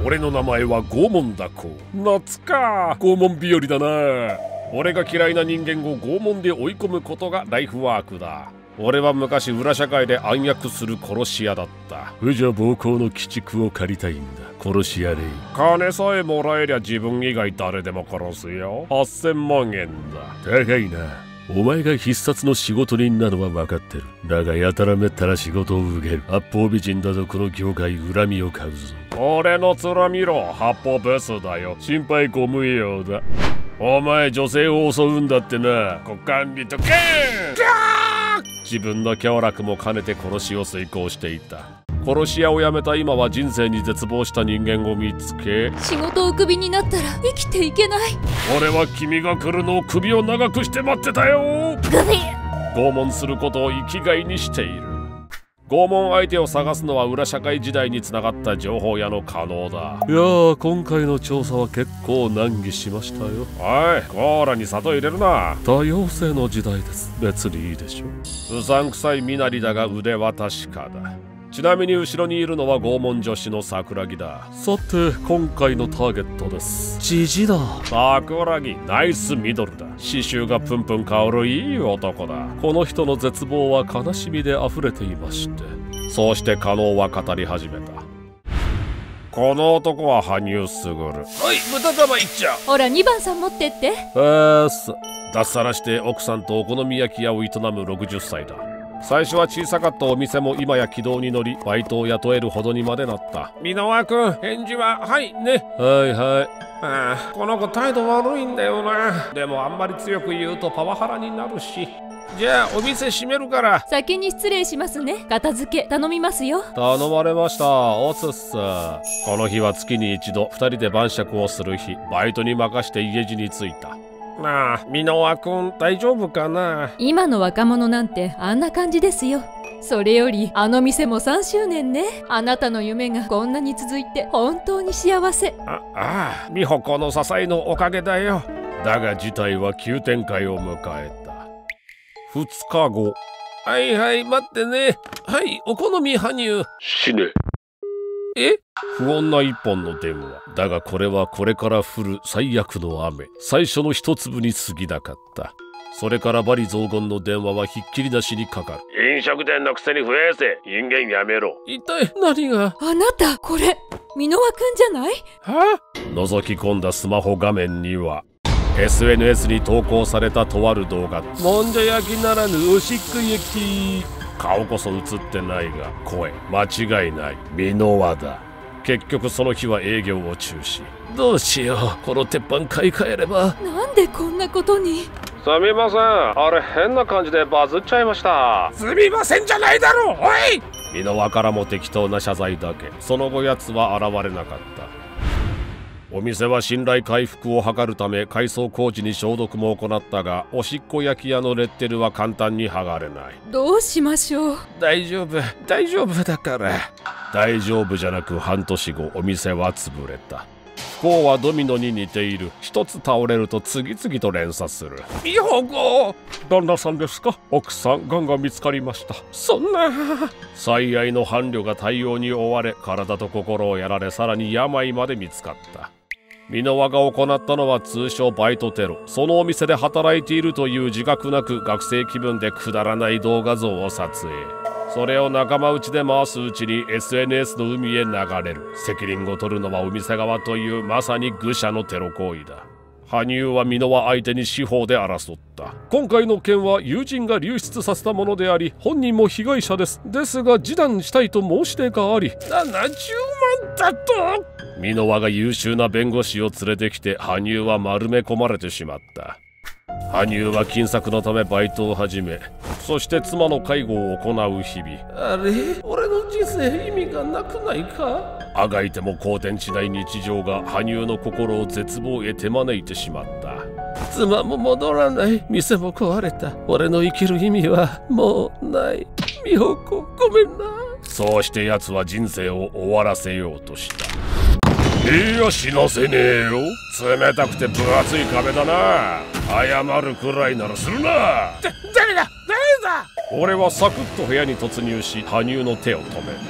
俺の名前は拷問だこ。夏か、拷問日和だな。俺が嫌いな人間を拷問で追い込むことがライフワークだ。俺は昔裏社会で暗躍する殺し屋だった。じゃあ暴行の鬼畜を借りたいんだ。殺し屋でいい。金さえもらえりゃ自分以外誰でも殺すよ。8000万円だ。高いな。お前が必殺の仕事人なのは分かってる。だがやたらめったら仕事を受ける八方美人だぞ。この業界恨みを買うぞ。俺の面見ろ。八方ブスだよ。心配ご無用だ。お前女性を襲うんだってな。股間にとけーん。自分の享楽も兼ねて殺しを遂行していた。殺し屋を辞めた今は人生に絶望した人間を見つけ、 仕事をクビになったら生きていけない。 俺は君が来るのを首を長くして待ってたよ。拷問することを生きがいにしている。拷問相手を探すのは裏社会時代につながった情報屋の可能だ。いやー、今回の調査は結構難儀しましたよ。おい、コーラに砂糖入れるな。多様性の時代です。別にいいでしょ。うさんくさい身なりだが腕は確かだ。ちなみに後ろにいるのは拷問女子の桜木だ。さて今回のターゲットです。ジジだ。桜木、ナイスミドルだ。刺繍がプンプン香るいい男だ。この人の絶望は悲しみで溢れていまして、そうして加納は語り始めた。この男は羽生卓。おい、豚玉いっちゃう。 ほら2番さん持ってって。 脱サラして奥さんとお好み焼き屋を営む60歳だ。最初は小さかったお店も今や軌道に乗り、バイトを雇えるほどにまでなった。箕輪君、返事ははいね。はいはい。この子態度悪いんだよな。でもあんまり強く言うとパワハラになるし。じゃあお店閉めるから。 先に失礼しますね。片付け頼みますよ。 頼まれました。おつっす。この日は月に一度2人で晩酌をする日。バイトに任して家路に着いた。なあ、箕輪君大丈夫かな。 今の若者なんてあんな感じですよ。それよりあの店も3周年ね。あなたの夢がこんなに続いて本当に幸せ。 美穂子の支えのおかげだよ。だが事態は急展開を迎えた。2日後。はいはい、待ってね。はい、お好み羽生。死ね。不穏な一本の電話だが、これはこれから降る最悪の雨。最初の一粒に過ぎなかった。それから罵詈雑言の電話はひっきりなしにかかる。飲食店のくせに増えせ。人間やめろ。一体何が。 あなたこれ箕輪くんじゃない？ は？覗き込んだスマホ画面には SNS に投稿されたとある動画。もんじゃ焼きならぬおしっこ焼き。顔こそ映ってないが声間違いない。箕輪だ。結局その日は営業を中止。どうしよう、この鉄板買い替えれば。 なんでこんなことに。 すみません、あれ変な感じでバズっちゃいました。すみませんじゃないだろう。おい。箕輪からも適当な謝罪だけ。その後奴は現れなかった。お店は信頼回復を図るため改装工事に消毒も行ったが、おしっこ焼き屋のレッテルは簡単に剥がれない。 どうしましょう。 大丈夫だから。大丈夫じゃなく半年後、お店は潰れた。不幸はドミノに似ている。一つ倒れると次々と連鎖する。美穂子、旦那さんですか。奥さん、がんが見つかりました。そんな。最愛の伴侶が対応に追われ、体と心をやられ、さらに病まで見つかった。箕輪が行ったのは通称バイトテロ。そのお店で働いているという自覚なく、学生気分でくだらない動画像を撮影。それを仲間内で回すうちに SNS の海へ流れる。責任を取るのはお店側というまさに愚者のテロ行為だ。羽生は箕輪相手に司法で争った。今回の件は友人が流出させたものであり、本人も被害者です。ですが示談したいと申し出があり、70万だと。箕輪が優秀な弁護士を連れてきて、羽生は丸め込まれてしまった。羽生は金策のためバイトを始め、そして妻の介護を行う日々。あれ、俺の人生意味がなくないか。あがいても好転しない日常が羽生の心を絶望へ手招いてしまった。妻も戻らない、店も壊れた。俺の生きる意味はもうない。美穂子、ごめんな。そうして奴は人生を終わらせようとした。いや、死なせねえよ。冷たくて分厚い壁だな。謝るくらいならするな。誰だ。俺はサクッと部屋に突入し、羽生の手を止めた。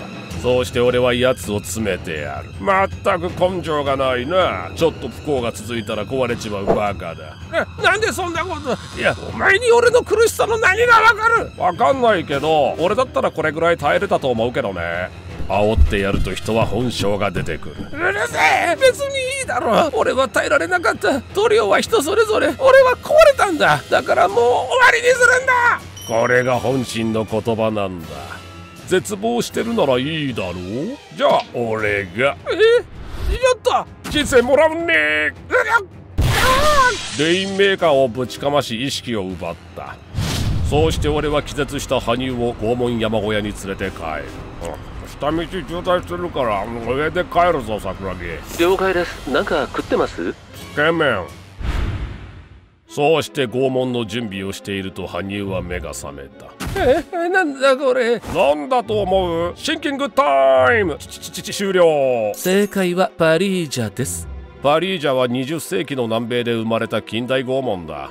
そうして俺はやつを詰めてやる。まったく根性がないな。ちょっと不幸が続いたら壊れちまうバカだ。なんでそんなこと。いや、お前に俺の苦しさの何がわかる。わかんないけど、俺だったらこれぐらい耐えれたと思うけどね。煽ってやると人は本性が出てくる。うるせえ、別にいいだろ。俺は耐えられなかった。塗料は人それぞれ。俺は壊れたんだ。だからもう終わりにするんだ。これが本心の言葉なんだ。絶望してるならいいだろう。じゃあ俺が。やった人生もらうね。レインメーカーをぶちかまし意識を奪った。そうして俺は気絶した羽生を拷問山小屋に連れて帰る。下道渋滞するから上で帰るぞ桜木。 了解です。なんか食ってます？ つけ麺。そうして拷問の準備をしていると羽生は目が覚めた。なんだこれ。なんだと思う？シンキングタイム。終了。 正解はパリージャです。 パリージャは20世紀の南米で生まれた近代拷問だ。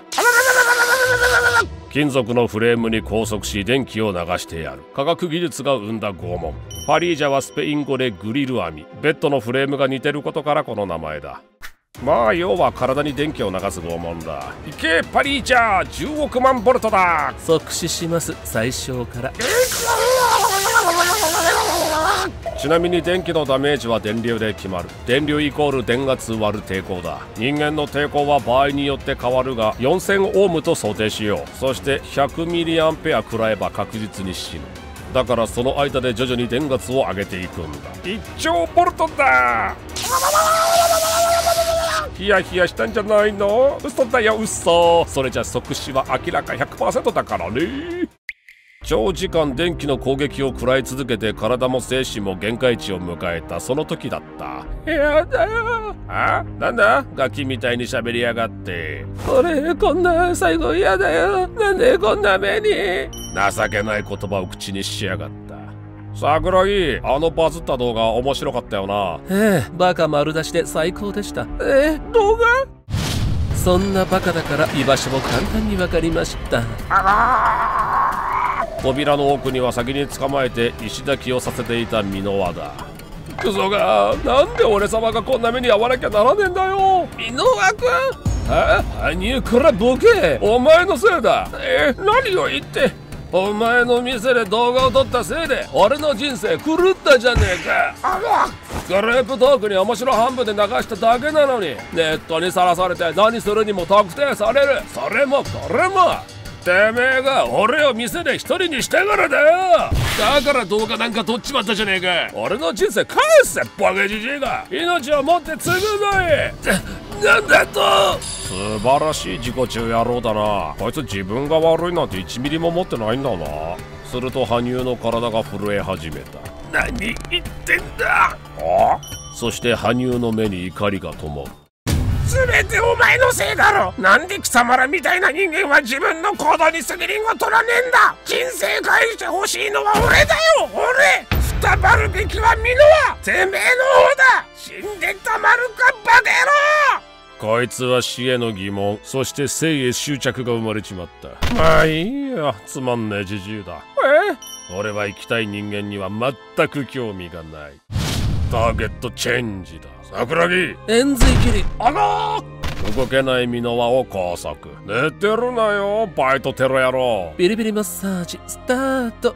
金属のフレームに拘束し電気を流してやる。科学技術が生んだ拷問。パリージャはスペイン語でグリル編み。ベッドのフレームが似てることからこの名前だ。まあ要は体に電気を流す拷問だ。いけパリージャー、10億万ボルトだ。 即死します。最初から。 ちなみに電気のダメージは電流で決まる。電流イコール電圧割る抵抗だ。人間の抵抗は場合によって変わるが4000オームと想定しよう。そして100ミリアンペア食らえば確実に死ぬ。だからその間で徐々に電圧を上げていくんだ。1兆ボルトだ。ヒヤヒヤしたんじゃないの？嘘だよ嘘。それじゃ即死は明らか 100% だからね。長時間電気の攻撃を食らい続けて体も精神も限界値を迎えたその時だった。やだよ。なんだガキみたいに喋りやがって。俺こんな最後やだよ。なんでこんな目に。情けない言葉を口にしやがった。桜木、バズった動画面白かったよな。 バカ丸出しで最高でした。 動画？ そんなバカだから居場所も簡単に分かりました。 扉の奥には先に捕まえて石抱きをさせていた箕輪だ。クソが、なんで俺様がこんな目に遭わなきゃならねえんだよ。箕輪君？羽生くらボケ。お前のせいだ。何を言って。お前の店で動画を撮ったせいで俺の人生狂ったじゃねえか。グループトークに面白半分で流しただけなのにネットにさらされて何するにも特定される。それもこれもてめえが俺を店で一人にしてからだよ。だから動画なんか撮っちまったじゃねえか。俺の人生返せバカじじいが。命を持って償え。なんだと。素晴らしい自己中野郎だな。こいつ自分が悪いなんて1ミリも持ってないんだな。すると羽生の体が震え始めた。何言ってんだ。そして羽生の目に怒りが灯る。全てお前のせいだろ。なんで貴様らみたいな人間は自分の行動に責任を取らねえんだ。人生返してほしいのは俺だよ。俺。くたばるべきは箕輪。てめえの方だ。死んでたまるかバカ野郎。こいつは死への疑問、そして生へ執着が生まれちまった。まあいいや、つまんねえじじいだ。俺は生きたい人間には全く興味がない。ターゲットチェンジだ。桜木、 円髄切り。 動けない箕輪を拘束。寝てるなよバイトテロ野郎。 ビリビリマッサージスタート。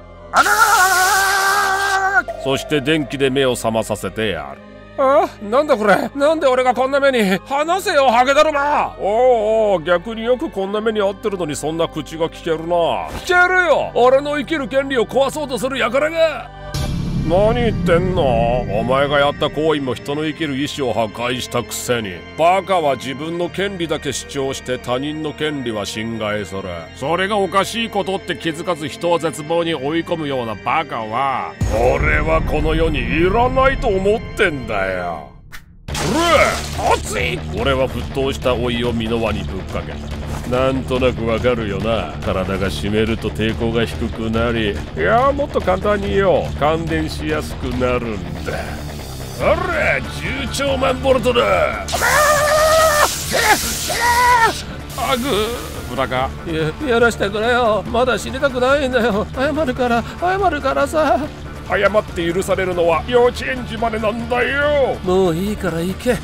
そして電気で目を覚まさせてやる。なんだこれ。なんで俺がこんな目に。話せよハゲだるま。おう逆によくこんな目に遭ってるのにそんな口が聞けるな。聞けるよ。俺の生きる権利を壊そうとする輩が。何言ってんの。お前がやった行為も人の生きる意志を破壊したくせに。バカは自分の権利だけ主張して他人の権利は侵害する。それがおかしいことって気づかず人を絶望に追い込むようなバカは俺はこの世にいらないと思ってんだよ。熱い。俺は沸騰したお湯を箕輪にぶっかけた。なんとなくわかるよな。体が湿ると抵抗が低くなり、いやもっと簡単に言おう、感電しやすくなるんだ。ほら10兆万ボルトだ。ブラカ、 やらしてくれよ。まだ死にたくないんだよ。謝るからさ。 謝って許されるのは幼稚園児までなんだよ。 もういいから行け。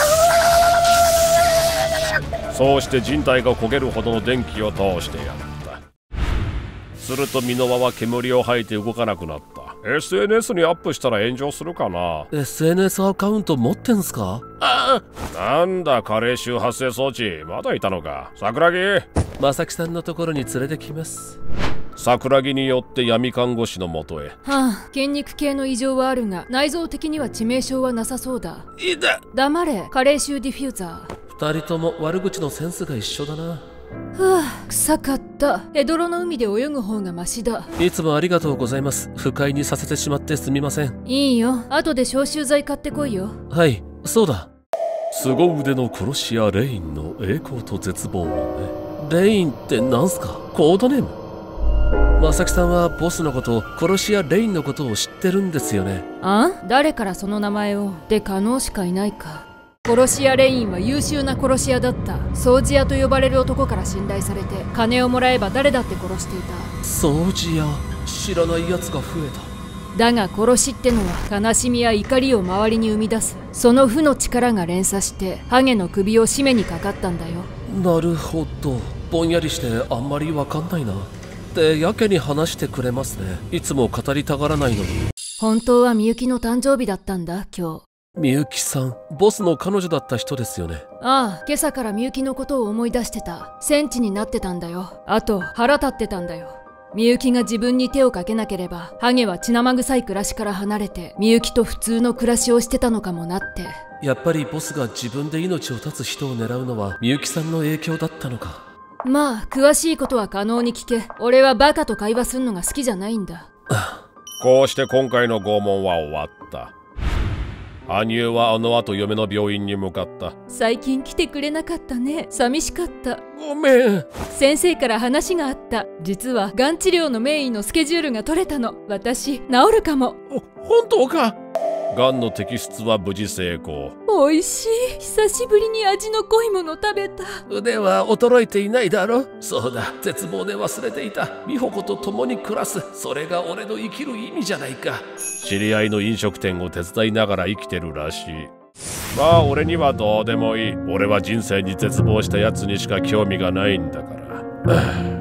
そうして人体が焦げるほどの電気を通してやった。すると箕輪は煙を吐いて動かなくなった。SNS にアップしたら炎上するかな。 SNS アカウント持ってんすか？ なんだ加齢臭発生装置、まだいたのか。桜木、 正木さんのところに連れてきます。 桜木によって闇看護師のもとへ。 筋肉系の異常はあるが内臓的には致命傷はなさそうだ。 いだ。 黙れ、加齢臭ディフューザー。 二人とも悪口のセンスが一緒だな。 臭かった。ヘドロの海で泳ぐ方がマシだ。 いつもありがとうございます。不快にさせてしまってすみません。 いいよ、後で消臭剤買ってこいよ。 はい、そうだ。 凄腕の殺し屋レインの栄光と絶望をね。 レインってなんすか？コードネーム？正木さんはボスのこと、殺し屋レインのことを知ってるんですよね。 誰からその名前を？で可能しかいないか。殺し屋レインは優秀な殺し屋だった。掃除屋と呼ばれる男から信頼されて、金をもらえば誰だって殺していた。 掃除屋、知らないやつが増えた。 だが殺しってのは悲しみや怒りを周りに生み出す。その負の力が連鎖してハゲの首を絞めにかかったんだよ。 なるほど。ぼんやりしてあんまりわかんないな。で、やけに話してくれますね。いつも語りたがらないのに。 本当はみゆきの誕生日だったんだ今日。 みゆきさん、ボスの彼女だった人ですよね。 今朝からみゆきのことを思い出してた。戦地になってたんだよ。あと腹立ってたんだよ。みゆきが自分に手をかけなければハゲは血生臭い暮らしから離れてみゆきと普通の暮らしをしてたのかもなって。 やっぱりボスが自分で命を絶つ人を狙うのはみゆきさんの影響だったのか。 まあ詳しいことは可能に聞け。俺はバカと会話するのが好きじゃないんだ。 こうして今回の拷問は終わった。羽生はあの後嫁の病院に向かった。 最近来てくれなかったね。寂しかった。 ごめん。 先生から話があった。実はがん治療の名医のスケジュールが取れたの。私治るかも。 本当か？ がんの摘出は無事成功。 おいしい。久しぶりに味の濃いもの食べた。 腕は衰えていないだろ。そうだ、絶望で忘れていた。美穂子と共に暮らす、それが俺の生きる意味じゃないか。 知り合いの飲食店を手伝いながら生きてるらしい。まあ俺にはどうでもいい。俺は人生に絶望したやつにしか興味がないんだから。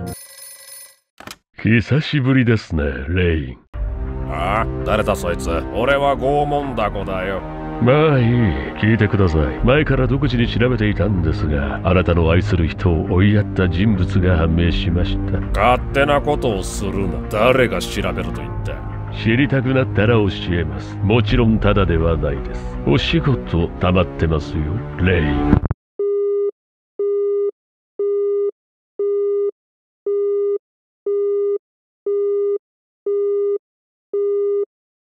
久しぶりですね、レイン。 誰だそいつ。俺は拷問だこだよ。 まあいい、聞いてください。前から独自に調べていたんですが、あなたの愛する人を追いやった人物が判明しました。 勝手なことをするな。誰が調べると言った？ 知りたくなったら教えます。もちろんタダではないです。お仕事溜まってますよ、レイン。